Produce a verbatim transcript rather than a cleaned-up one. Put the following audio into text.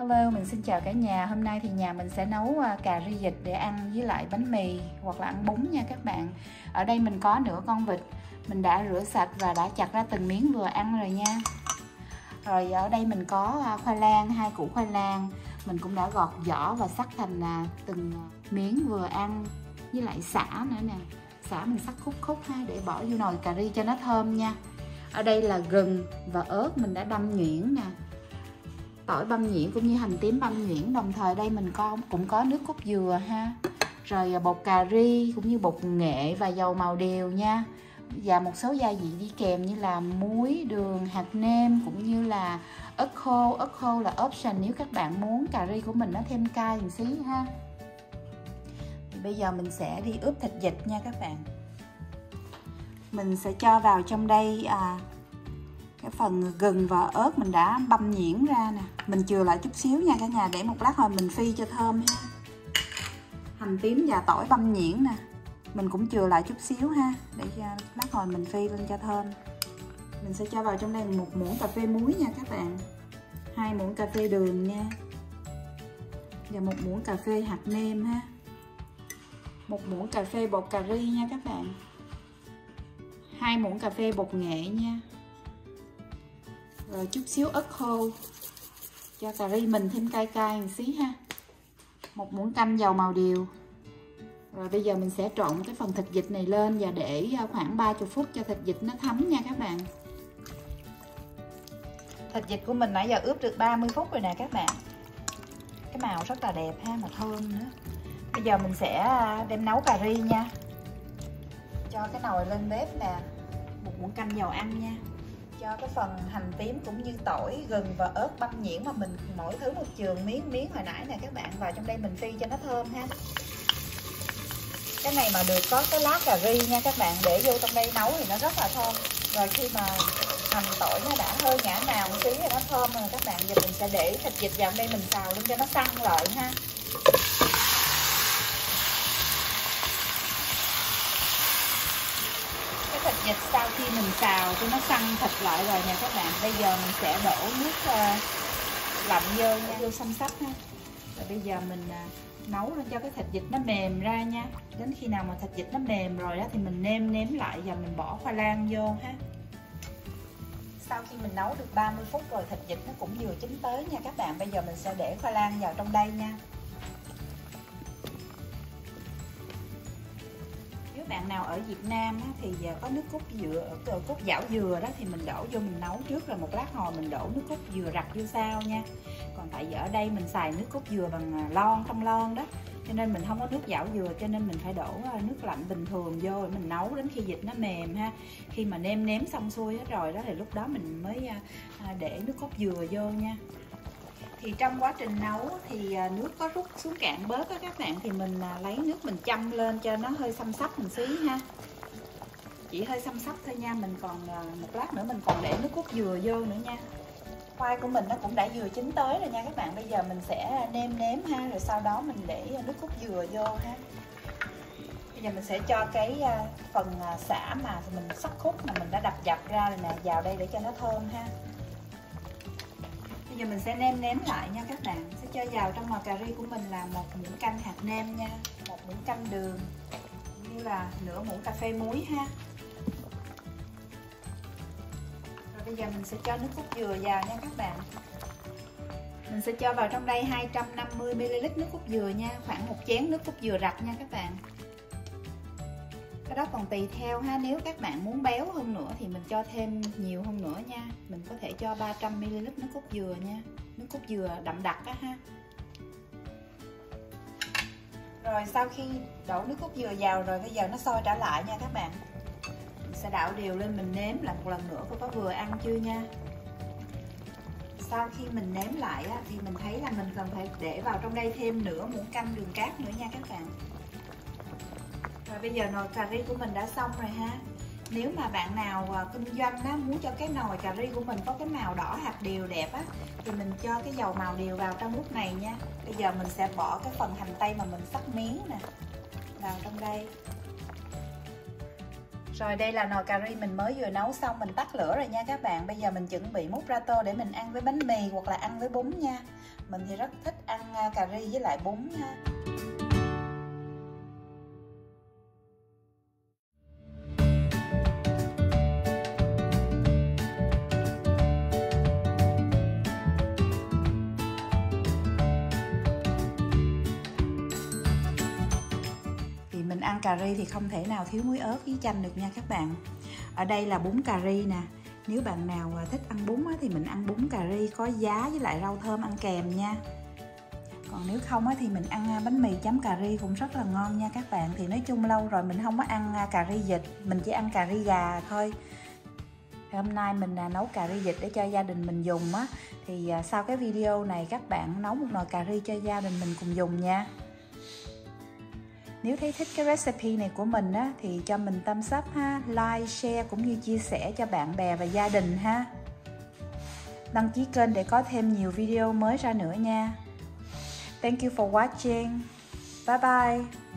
Hello, mình xin chào cả nhà. Hôm nay thì nhà mình sẽ nấu cà ri vịt để ăn với lại bánh mì hoặc là ăn bún nha các bạn. Ở đây mình có nửa con vịt, mình đã rửa sạch và đã chặt ra từng miếng vừa ăn rồi nha. Rồi ở đây mình có khoai lang, hai củ khoai lang, mình cũng đã gọt vỏ và cắt thành từng miếng vừa ăn, với lại sả nữa nè. Sả mình cắt khúc khúc ha để bỏ vô nồi cà ri cho nó thơm nha. Ở đây là gừng và ớt mình đã băm nhuyễn nè, tỏi băm nhuyễn cũng như hành tím băm nhuyễn. Đồng thời đây mình có cũng có nước cốt dừa ha, rồi bột cà ri cũng như bột nghệ và dầu màu điều nha, và một số gia vị đi kèm như là muối, đường, hạt nêm cũng như là ớt khô. Ớt khô là option nếu các bạn muốn cà ri của mình nó thêm cay một xí ha. Thì bây giờ mình sẽ đi ướp thịt vịt nha các bạn. Mình sẽ cho vào trong đây à, cái phần gừng và ớt mình đã băm nhuyễn ra nè, mình chừa lại chút xíu nha cả nhà, để một lát hồi mình phi cho thơm ha. Hành tím và tỏi băm nhuyễn nè, mình cũng chừa lại chút xíu ha, để cho lát hồi mình phi lên cho thơm. Mình sẽ cho vào trong đây một muỗng cà phê muối nha các bạn, hai muỗng cà phê đường nha, và một muỗng cà phê hạt nêm ha, một muỗng cà phê bột cà ri nha các bạn, hai muỗng cà phê bột nghệ nha, rồi chút xíu ớt khô cho cà ri mình thêm cay cay một xí ha, một muỗng canh dầu màu điều. Rồi bây giờ mình sẽ trộn cái phần thịt vịt này lên và để khoảng ba mươi phút cho thịt vịt nó thấm nha các bạn. Thịt vịt của mình nãy giờ ướp được ba mươi phút rồi nè các bạn, cái màu rất là đẹp ha, mà thơm nữa. Bây giờ mình sẽ đem nấu cà ri nha. Cho cái nồi lên bếp nè, một muỗng canh dầu ăn nha, cho cái phần hành tím cũng như tỏi, gừng và ớt băm nhuyễn mà mình mỗi thứ một chườm miếng miếng hồi nãy nè các bạn, vào trong đây mình phi cho nó thơm ha. Cái này mà được có cái lá cà ri nha các bạn, để vô trong đây nấu thì nó rất là thơm. Rồi khi mà hành tỏi nó đã hơi ngả màu một tí thì nó thơm rồi các bạn. Giờ mình sẽ để thịt vịt vào đây mình xào lên cho nó săn lại ha. Cái thịt vịt sau khi mình xào cho nó săn thịt lại rồi nè các bạn, bây giờ mình sẽ đổ nước uh, lạnh vô nha, vô xăm xắp ha. Rồi bây giờ mình uh, nấu lên cho cái thịt vịt nó mềm ra nha. Đến khi nào mà thịt vịt nó mềm rồi đó thì mình nêm nếm lại và mình bỏ khoai lang vô ha. Sau khi mình nấu được ba mươi phút rồi, thịt vịt nó cũng vừa chín tới nha các bạn. Bây giờ mình sẽ để khoai lang vào trong đây nha. Nếu bạn nào ở Việt Nam á, thì có nước cốt dừa, cốt giảo dừa đó thì mình đổ vô mình nấu trước, rồi một lát hồi mình đổ nước cốt dừa rặt vô sau nha. Còn tại vì ở đây mình xài nước cốt dừa bằng lon, trong lon đó, cho nên mình không có nước giảo dừa, cho nên mình phải đổ nước lạnh bình thường vô để mình nấu đến khi vịt nó mềm ha. Khi mà nêm nếm xong xuôi hết rồi đó thì lúc đó mình mới để nước cốt dừa vô nha. Thì trong quá trình nấu thì nước có rút xuống cạn bớt đó các bạn, thì mình lấy nước mình châm lên cho nó hơi xăm xắp một xí ha, chỉ hơi xăm xắp thôi nha. Mình còn một lát nữa mình còn để nước cốt dừa vô nữa nha. Khoai của mình nó cũng đã vừa chín tới rồi nha các bạn. Bây giờ mình sẽ nêm nếm ha, rồi sau đó mình để nước cốt dừa vô ha. Bây giờ mình sẽ cho cái phần sả mà mình xắt khúc mà mình đã đập dập ra rồi nè vào đây để cho nó thơm ha. Bây giờ mình sẽ nêm nếm lại nha các bạn. Sẽ cho vào trong nồi cà ri của mình là một muỗng canh hạt nêm nha, một muỗng canh đường, như là nửa muỗng cà phê muối ha. Rồi bây giờ mình sẽ cho nước cốt dừa vào nha các bạn. Mình sẽ cho vào trong đây hai trăm năm mươi mi li lít nước cốt dừa nha, khoảng một chén nước cốt dừa rặt nha các bạn. Cái đó còn tùy theo ha, nếu các bạn muốn béo hơn nữa thì mình cho thêm nhiều hơn nữa nha. Mình có thể cho ba trăm mi li lít nước cốt dừa nha, nước cốt dừa đậm đặc á ha. Rồi sau khi đổ nước cốt dừa vào rồi, bây giờ nó sôi trở lại nha các bạn. Mình sẽ đảo đều lên, mình nếm lại một lần nữa coi có vừa ăn chưa nha. Sau khi mình nếm lại á, thì mình thấy là mình cần phải để vào trong đây thêm nửa muỗng canh đường cát nữa nha các bạn. Rồi bây giờ nồi cà ri của mình đã xong rồi ha. Nếu mà bạn nào kinh doanh á, muốn cho cái nồi cà ri của mình có cái màu đỏ hạt điều đẹp á, thì mình cho cái dầu màu điều vào trong lúc này nha. Bây giờ mình sẽ bỏ cái phần hành tây mà mình cắt miếng nè vào trong đây. Rồi đây là nồi cà ri mình mới vừa nấu xong, mình tắt lửa rồi nha các bạn. Bây giờ mình chuẩn bị múc ra tô để mình ăn với bánh mì hoặc là ăn với bún nha. Mình thì rất thích ăn cà ri với lại bún nha. Mình ăn cà ri thì không thể nào thiếu muối ớt với chanh được nha các bạn. Ở đây là bún cà ri nè. Nếu bạn nào thích ăn bún thì mình ăn bún cà ri có giá với lại rau thơm ăn kèm nha. Còn nếu không thì mình ăn bánh mì chấm cà ri cũng rất là ngon nha các bạn. Thì nói chung lâu rồi mình không có ăn cà ri vịt, mình chỉ ăn cà ri gà thôi. Thì hôm nay mình nấu cà ri vịt để cho gia đình mình dùng á. Thì sau cái video này các bạn nấu một nồi cà ri cho gia đình mình cùng dùng nha. Nếu thấy thích cái recipe này của mình á, thì cho mình thumbs up ha, like, share cũng như chia sẻ cho bạn bè và gia đình ha. Đăng ký kênh để có thêm nhiều video mới ra nữa nha. Thank you for watching. Bye bye.